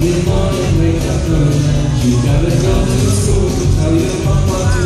Monday morning, wake up early. You gotta go to school to tell your mama to